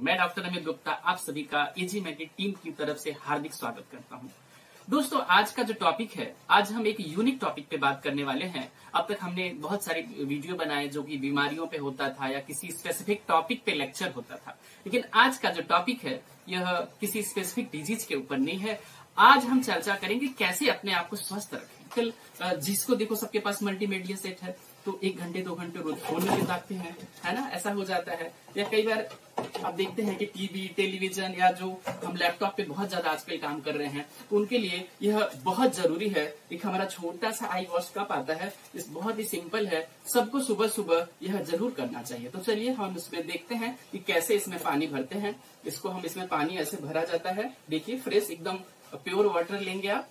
मैं डॉक्टर अमित गुप्ता आप सभी का एजी मेडिट टीम की तरफ से हार्दिक स्वागत करता हूं। दोस्तों, आज का जो टॉपिक है, आज हम एक यूनिक टॉपिक पे बात करने वाले हैं। अब तक हमने बहुत सारे वीडियो बनाए जो कि बीमारियों पे होता था या किसी स्पेसिफिक टॉपिक पे लेक्चर होता था, लेकिन आज का जो टॉपिक है यह किसी स्पेसिफिक डिजीज के ऊपर नहीं है। आज हम चर्चा करेंगे कैसे अपने आप को स्वस्थ रखें। कल जिसको देखो सबके पास मल्टीमीडिया सेट है, तो 1 घंटे 2 घंटे रोज फोन में बिताते हैं, है ना, ऐसा हो जाता है। या कई बार आप देखते हैं कि टीवी, टेलीविजन या जो हम लैपटॉप पे बहुत ज्यादा आजकल काम कर रहे हैं, तो उनके लिए यह बहुत जरूरी है। एक हमारा छोटा सा आई वॉश कप आता है, इस बहुत ही सिंपल है, सबको सुबह सुबह यह जरूर करना चाहिए। तो चलिए हम इसमें देखते हैं कि कैसे इसमें पानी भरते हैं। इसको हम इसमें पानी ऐसे भरा जाता है, देखिए फ्रेश एकदम प्योर वाटर लेंगे आप।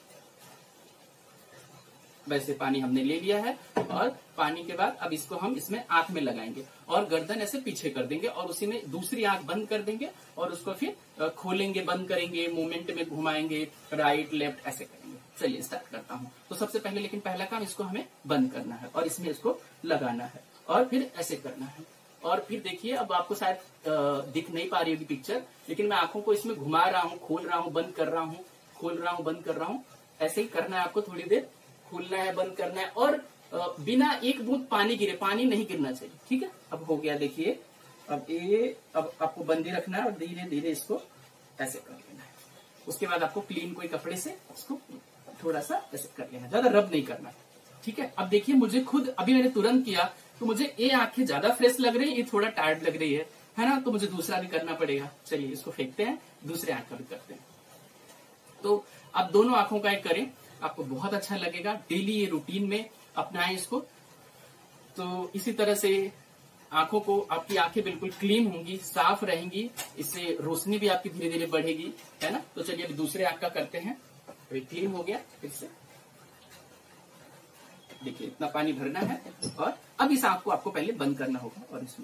वैसे पानी हमने ले लिया है और पानी के बाद अब इसको हम इसमें आंख में लगाएंगे और गर्दन ऐसे पीछे कर देंगे और उसी में दूसरी आंख बंद कर देंगे और उसको फिर खोलेंगे, बंद करेंगे, मूवमेंट में घुमाएंगे, राइट लेफ्ट ऐसे करेंगे। चलिए स्टार्ट करता हूँ। तो सबसे पहले लेकिन पहला काम, इसको हमें बंद करना है और इसमें इसको लगाना है और फिर ऐसे करना है। और फिर देखिए, अब आपको शायद दिख नहीं पा रही होगी पिक्चर, लेकिन मैं आंखों को इसमें घुमा रहा हूँ, खोल रहा हूँ, बंद कर रहा हूँ, खोल रहा हूँ, बंद कर रहा हूँ। ऐसे ही करना है आपको, थोड़ी देर खोलना है, बंद करना है और बिना एक बूंद पानी गिरे, पानी नहीं गिरना चाहिए, ठीक है। अब हो गया, देखिए अब आपको बंदी रखना है और धीरे धीरे इसको ऐसे कर लेना है। उसके बाद आपको क्लीन कोई कपड़े से इसको थोड़ा सा ऐसे कर लेना, ज्यादा रब नहीं करना, ठीक है। अब देखिए, मुझे खुद अभी मैंने तुरंत किया तो मुझे ये आंखें ज्यादा फ्रेश लग रही है, ये थोड़ा टायर्ड लग रही है ना, तो मुझे दूसरा भी करना पड़ेगा। चलिए इसको फेंकते हैं, दूसरे आंख का भी करते हैं। तो अब दोनों आंखों का एक करें, आपको बहुत अच्छा लगेगा। डेली ये रूटीन में अपनाएं इसको। तो इसी तरह से आंखों को, आपकी आंखें बिल्कुल क्लीन होंगी, साफ रहेंगी, इससे रोशनी भी आपकी धीरे धीरे बढ़ेगी, है ना। तो चलिए अब दूसरे आंख का करते हैं। तो क्लीन हो गया, फिर से देखिए इतना पानी भरना है और अब इस आंख को आपको पहले बंद करना होगा और इसमें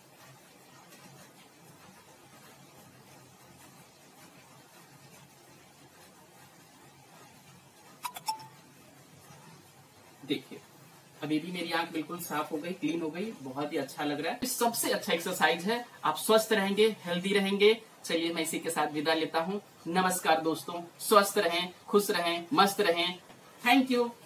देखिए अभी भी मेरी आंख बिल्कुल साफ हो गई, क्लीन हो गई, बहुत ही अच्छा लग रहा है। सबसे अच्छा एक्सरसाइज है, आप स्वस्थ रहेंगे, हेल्दी रहेंगे। चलिए मैं इसी के साथ विदा लेता हूँ। नमस्कार दोस्तों, स्वस्थ रहें, खुश रहें, मस्त रहें। Thank you.